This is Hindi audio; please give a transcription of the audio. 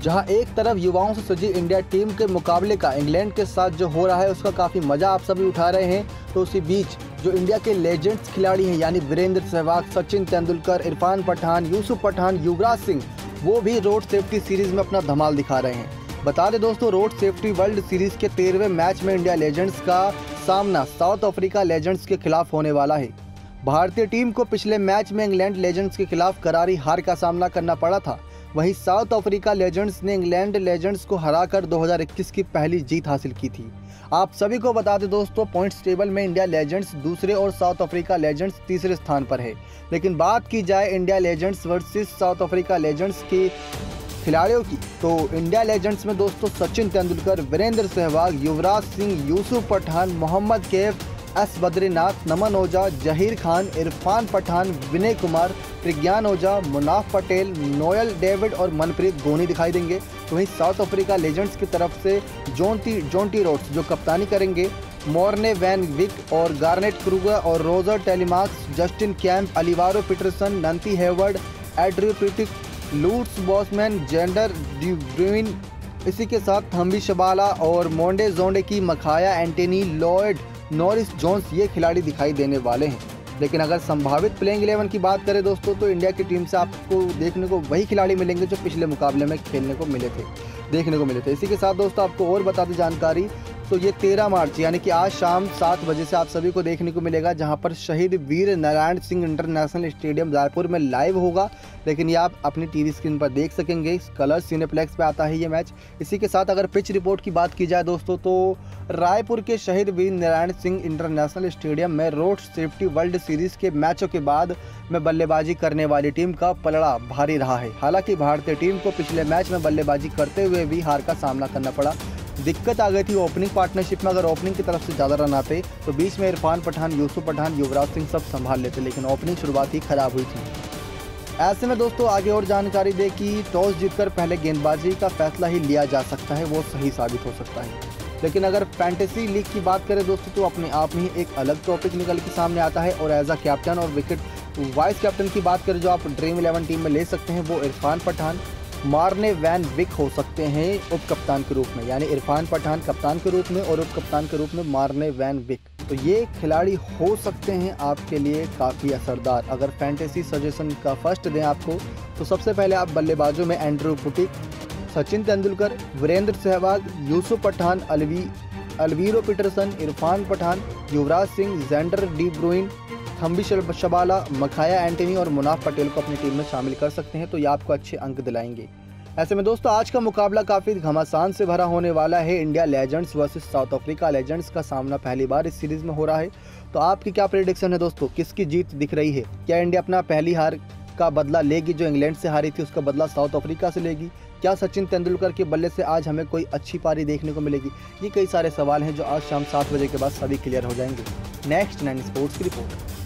जहां एक तरफ युवाओं से सजी इंडिया टीम के मुकाबले का इंग्लैंड के साथ जो हो रहा है उसका काफ़ी मज़ा आप सभी उठा रहे हैं, तो उसी बीच जो इंडिया के लेजेंड्स खिलाड़ी हैं यानी वीरेंद्र सहवाग, सचिन तेंदुलकर, इरफान पठान, यूसुफ पठान, युवराज सिंह, वो भी रोड सेफ्टी सीरीज़ में अपना धमाल दिखा रहे हैं। बता दें दोस्तों, रोड सेफ्टी वर्ल्ड सीरीज़ के 13वें मैच में इंडिया लेजेंड्स का सामना साउथ अफ्रीका लेजेंड्स के खिलाफ होने वाला है। भारतीय टीम को पिछले मैच में इंग्लैंड लेजेंड्स के खिलाफ करारी हार का सामना करना पड़ा था। वहीं साउथ अफ्रीका लेजेंड्स ने इंग्लैंड लेजेंड्स को हराकर 2021 की पहली जीत हासिल की थी। आप सभी को बता दें दोस्तों, पॉइंट्स टेबल में इंडिया लेजेंड्स दूसरे और साउथ अफ्रीका लेजेंड्स तीसरे स्थान पर है। लेकिन बात की जाए India legends versus South Africa legends के खिलाड़ियों की, तो इंडिया लेजेंड्स में दोस्तों सचिन तेंदुलकर, वीरेंद्र सहवाग, युवराज सिंह, यूसुफ पठान, मोहम्मद कैफ, एस बद्रीनाथ, नमन ओझा, जहीर खान, इरफान पठान, विनय कुमार, प्रज्ञान ओझा, मुनाफ पटेल, नोयल डेविड और मनप्रीत गोनी दिखाई देंगे। तो वहीं साउथ अफ्रीका लेजेंड्स की तरफ से जोंटी रोड्स जो कप्तानी करेंगे, मॉर्ने वैन विक और गार्नेट क्रूगर और Roger Telemachus, Justin Kemp, Alviro Petersen, Nantie Hayward, Andrew Puttick, Loots Bosman, Zander de Bruyn, इसी के साथ थम्बी शबाला और मोंडे जोंडे की, Makhaya Ntini, Lloyd, Norris Jones, ये खिलाड़ी दिखाई देने वाले हैं। लेकिन अगर संभावित प्लेइंग 11 की बात करें दोस्तों, तो इंडिया की टीम से आपको देखने को वही खिलाड़ी मिलेंगे जो पिछले मुकाबले में देखने को मिले थे। इसी के साथ दोस्तों आपको और बता दें जानकारी, तो ये 13 मार्च यानी कि आज शाम 7 बजे से आप सभी को देखने को मिलेगा, जहां पर शहीद वीर नारायण सिंह इंटरनेशनल स्टेडियम रायपुर में लाइव होगा। लेकिन ये आप अपनी टीवी स्क्रीन पर देख सकेंगे, कलर सिनेप्लेक्स पे आता है ये मैच। इसी के साथ अगर पिच रिपोर्ट की बात की जाए दोस्तों, तो रायपुर के शहीद वीर नारायण सिंह इंटरनेशनल स्टेडियम में रोड सेफ्टी वर्ल्ड सीरीज के मैचों के बाद में बल्लेबाजी करने वाली टीम का पलड़ा भारी रहा है। हालांकि भारतीय टीम को पिछले मैच में बल्लेबाजी करते हुए भी हार का सामना करना पड़ा। दिक्कत आ गई थी ओपनिंग पार्टनरशिप में। अगर ओपनिंग की तरफ से ज़्यादा रन आते तो बीच में इरफान पठान, यूसुफ पठान, युवराज सिंह सब संभाल लेते, लेकिन ओपनिंग शुरुआत ही खराब हुई थी। ऐसे में दोस्तों आगे और जानकारी दे कि टॉस जीतकर पहले गेंदबाजी का फैसला ही लिया जा सकता है, वो सही साबित हो सकता है। लेकिन अगर फैंटेसी लीग की बात करें दोस्तों, तो अपने आप में ही एक अलग टॉपिक निकल के सामने आता है। और एज अ कैप्टन और विकेट वाइस कैप्टन की बात करें जो आप ड्रीम 11 टीम में ले सकते हैं, वो इरफान पठान, मार्ने वैन विक हो सकते हैं उप कप्तान के रूप में, यानी इरफान पठान कप्तान के रूप में और उप कप्तान के रूप में मार्ने वैन विक। तो ये खिलाड़ी हो सकते हैं आपके लिए काफ़ी असरदार। अगर फैंटेसी सजेशन का फर्स्ट दें आपको, तो सबसे पहले आप बल्लेबाजों में Andrew Puttick, Sachin Tendulkar, Virender Sehwag, Yusuf Pathan, Alviro Petersen, Irfan Pathan, Yuvraj Singh, Zander de Bruyn, Thandi Tshabalala, Makhaya Ntini और मुनाफ पटेल को अपनी टीम में शामिल कर सकते हैं। तो ये आपको अच्छे अंक दिलाएंगे। ऐसे में दोस्तों आज का मुकाबला काफ़ी घमासान से भरा होने वाला है। India legends versus South Africa legends का सामना पहली बार इस सीरीज़ में हो रहा है। तो आपकी क्या प्रेडिक्शन है दोस्तों, किसकी जीत दिख रही है? क्या इंडिया अपना पहली हार का बदला लेगी, जो इंग्लैंड से हारी थी उसका बदला साउथ अफ्रीका से लेगी? क्या सचिन तेंदुलकर के बल्ले से आज हमें कोई अच्छी पारी देखने को मिलेगी? ये कई सारे सवाल हैं जो आज शाम 7 बजे के बाद सभी क्लियर हो जाएंगे। नेक्स्ट 9 स्पोर्ट्स की रिपोर्ट।